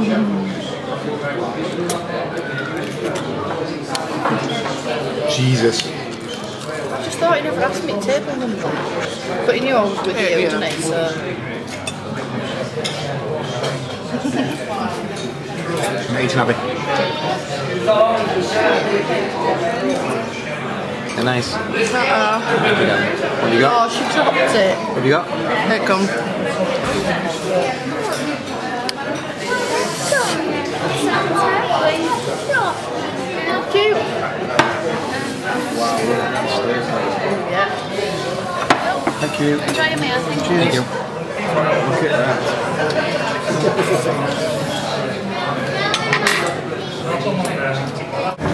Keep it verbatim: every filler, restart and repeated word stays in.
Jesus. I just thought you never asked me table number. But you knew I was with you, yeah. didn't you? So. I'm eating Abby. They're nice. Uh-uh. What have you got? Oh, she dropped it. What have you got? Here it comes. Cute. Wow, look at this steak. Yeah. Thank you. Enjoy your meal. Thank you. Thank you. Look at that.